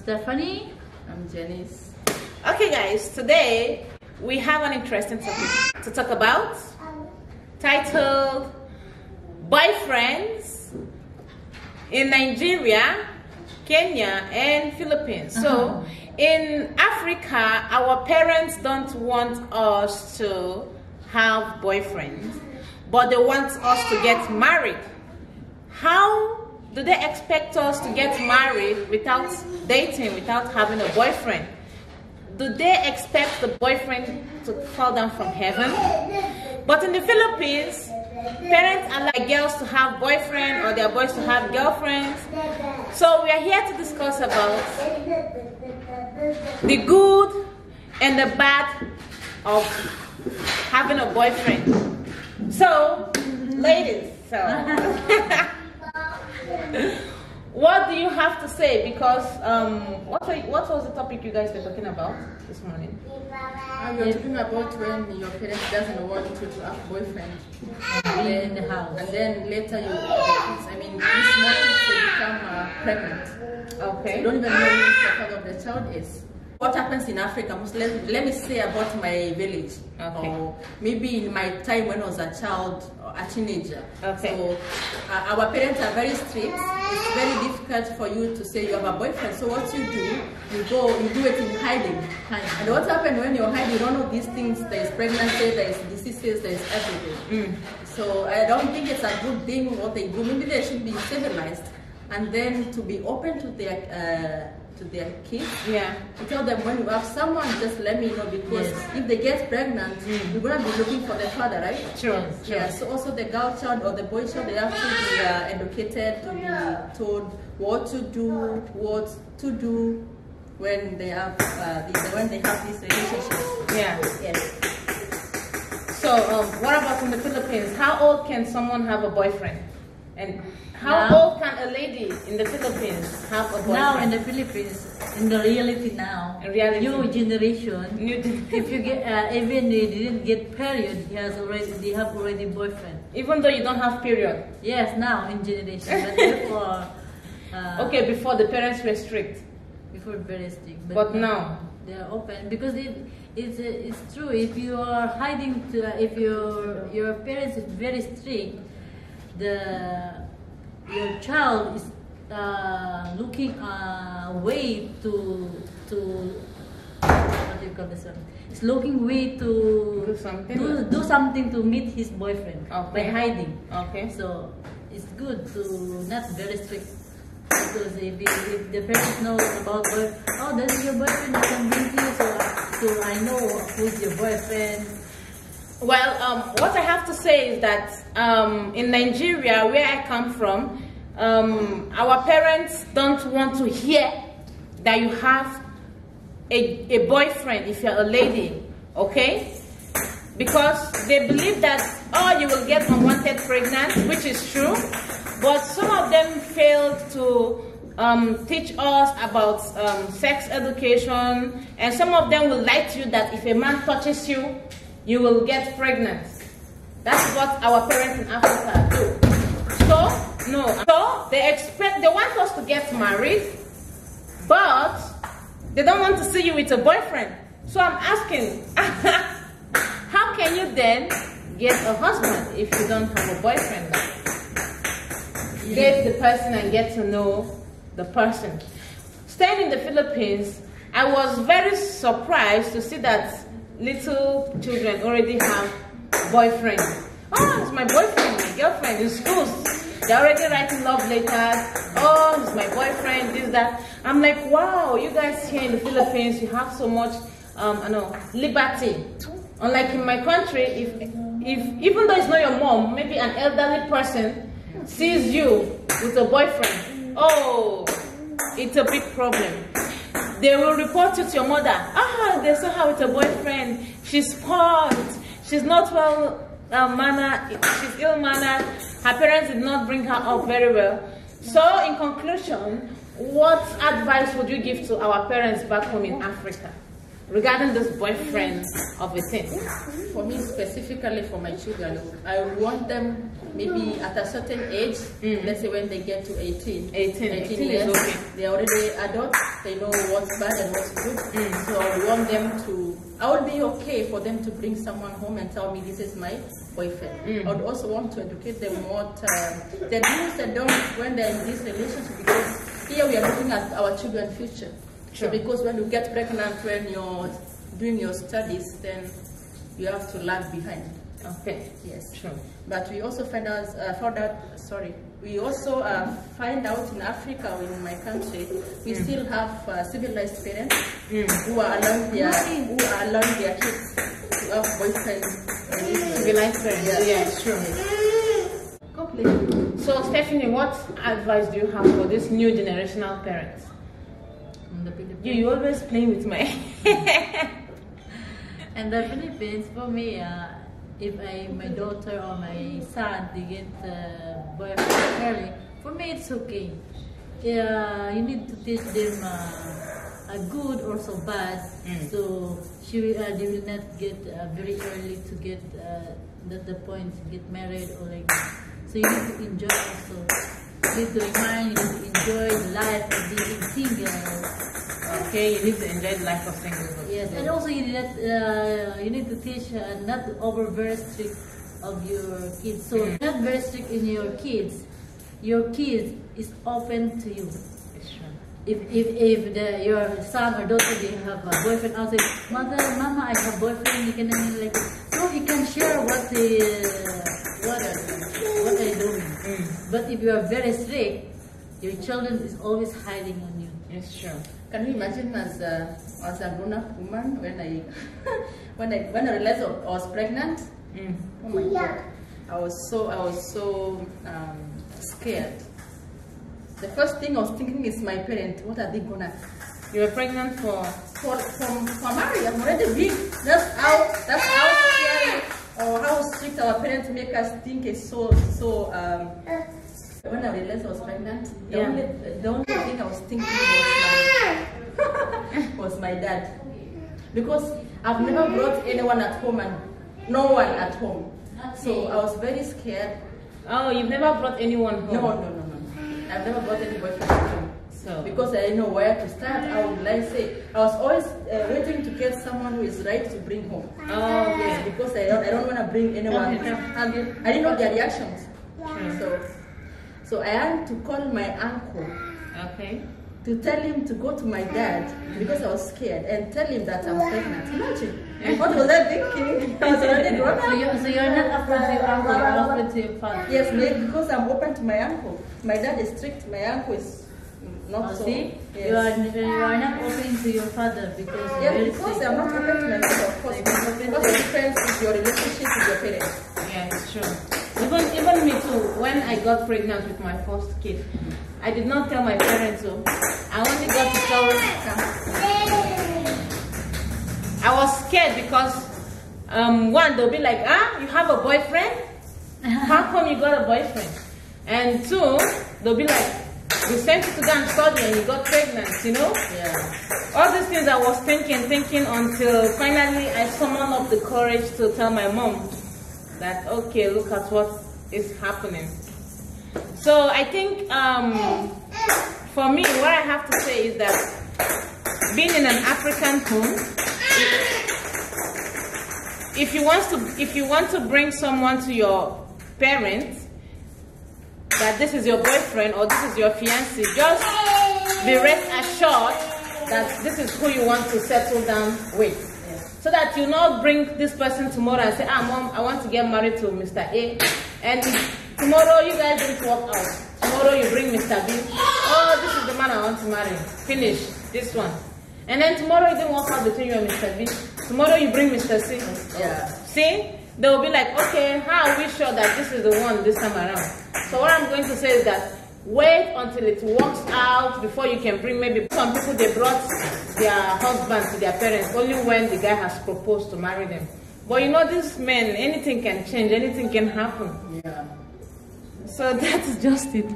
Stephanie. I'm Janice. Okay guys, today we have an interesting topic to talk about, titled Boyfriends in Nigeria, Kenya and Philippines. So in Africa, our parents don't want us to have boyfriends, but they want us to get married. How do they expect us to get married without dating, without having a boyfriend? Do they expect the boyfriend to fall down from heaven? But in the Philippines, parents allow girls to have boyfriends or their boys to have girlfriends. So we are here to discuss about the good and the bad of having a boyfriend. So, ladies, what do you have to say? Because what was the topic you guys were talking about this morning? We were talking about when your parents doesn't want you to have a boyfriend In the house. and then later you, this month you become pregnant. Okay. You don't even know who the father of the child is. What happens in Africa, let me say about my village, or maybe in my time when I was a child or a teenager. Okay. So our parents are very strict. It's very difficult for you to say you have a boyfriend. So what you do it in hiding. And what happens when you're hiding, you don't know these things. There is pregnancy, there is diseases, there is everything. So I don't think it's a good thing what they do. Maybe they should be civilized and then to be open to their kids. Yeah. To tell them when you have someone, just let me know, because if they get pregnant, you're gonna be looking for their father, right? Sure. Yeah. So also the girl child or the boy child, they have to be educated, to be told what to do when they have these relationships. Yeah. Yes. So what about in the Philippines? How old can someone have a boyfriend? And how old can a lady in the Philippines have a boyfriend? Now in the Philippines, in the reality now, In reality. new generation, New if you get even they didn't get period, they have already boyfriend. Even though you don't have period. Yes, now in generation, but before. Okay, before the parents were strict. Before very strict, But now they are open because it's true. If you are hiding, if your parents is very strict, your child is looking a way to what do you call this one? It's looking way to do something to meet his boyfriend by hiding. Okay. So it's good to not very strict, because if the parents know about that is your boyfriend, I can bring you, so I know who's your boyfriend. Well, what I have to say is that in Nigeria, where I come from, our parents don't want to hear that you have a boyfriend if you're a lady, okay? Because they believe that, you will get unwanted pregnant, which is true, but some of them failed to teach us about sex education, and some of them will lie to you that if a man touches you, you will get pregnant. That's what our parents in Africa do. So they want us to get married, but they don't want to see you with a boyfriend. So I'm asking, how can you then get a husband if you don't have a boyfriend? Date the person and get to know the person. Staying in the Philippines, I was very surprised to see that little children already have boyfriends. Oh, it's my boyfriend, my girlfriend in schools. They're already writing love letters. Oh, it's my boyfriend, this, that. I'm like, wow, you guys here in the Philippines, you have so much, liberty. Unlike in my country, if even though it's not your mom, maybe an elderly person sees you with a boyfriend, oh, it's a big problem. They will report you to your mother. They saw her with a boyfriend. She's spoiled. She's not well mannered. She's ill mannered. Her parents did not bring her up very well. So, in conclusion, what advice would you give to our parents back home in Africa? regarding this boyfriend of a thing? For me, specifically for my children, I want them maybe at a certain age, let's say when they get to 18 18 years, is okay. they're already adults, they know what's bad and what's good. So I want them to, I would be okay for them to bring someone home and tell me this is my boyfriend. I would also want to educate them what the do's and don'ts when they're in this relationship, because here we are looking at our children's future. Sure. So because when you get pregnant when you're doing your studies, then you have to lag behind. Okay. Yes. Sure. But we also find out, we also find out in Africa, or in my country, we still have civilized parents who are allowing their kids to have boyfriends. Civilized parents. Yeah, true. Completely. So, Stephanie, what advice do you have for this new generational parents? You always playing with my And the Philippines, for me, if my daughter or my son they get boyfriend early, for me it's okay. You need to teach them a good or so bad, so they will not get very early to get the point to get married or like that. So you need to enjoy also. You need to remind you to enjoy the life of being single. Okay, you need to enjoy the life of singles. Yes, and also you need to teach not to over very strict of your kids. So not very strict in your kids. Your kids is open to you. It's true. If your son or daughter they have a boyfriend outside, mama, I have boyfriend. You can like so he can share what they're doing. But if you are very strict, your children is always hiding on you. It's true. Can you imagine as a grown-up woman when I realized I was pregnant? Oh my God, I was so scared. The first thing I was thinking is my parents. What are they gonna? You were pregnant for marriage. I'm already big. That's how scary or how strict our parents make us think is so. When I realized I was pregnant, the only thing I was thinking was my dad. Because I've never brought anyone at home and no one at home. So I was very scared. Oh, you've never brought anyone home? No. I've never brought any boyfriend at home. So because I didn't know where to start, I would say I was always waiting to get someone who is right to bring home. Oh, yes, because I don't want to bring anyone. And I didn't know their reactions. So I had to call my uncle. Okay. To tell him to go to my dad because I was scared and tell him that I'm pregnant. Imagine. What was I thinking? I was already grown up. So you're not afraid to your uncle, you're afraid to your father? Yes, because I'm open to my uncle. My dad is strict, my uncle is not so. See? Yes. You are not open to your father because because I'm not open to my father, of course. Because it depends with your relationship with your parents. Yeah, it's true. Even me too, when I got pregnant with my first kid, I did not tell my parents so. I only got to tell I was scared because one, they'll be like, you have a boyfriend? How come you got a boyfriend? And two, they'll be like, we sent you to go and study and you got pregnant, you know? Yeah. All these things I was thinking until finally I summoned up the courage to tell my mom that, okay, look at what is happening. So I think for me, what I have to say is that being in an African home, if you want to bring someone to your parents, that this is your boyfriend or this is your fiancé, just be rest assured that this is who you want to settle down with. So that you not bring this person tomorrow and say, mom, I want to get married to Mr. A. And tomorrow you guys didn't work out. Tomorrow you bring Mr. B. Oh, this is the man I want to marry. Finish this one. And then tomorrow it didn't work out between you and Mr. B. Tomorrow you bring Mr. C. Yeah. See? They will be like, okay, how are we sure that this is the one this time around? So what I'm going to say is that wait until it works out before you can bring. Maybe some people, they brought their husband to their parents only when the guy has proposed to marry them. But you know, these men, anything can change, anything can happen. Yeah. So that is just it.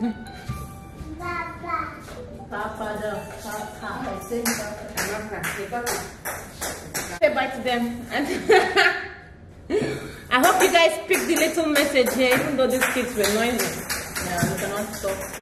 Papa, I think say bye to them. And I hope you guys picked the little message here, even though these kids were noisy. Yeah, we cannot stop.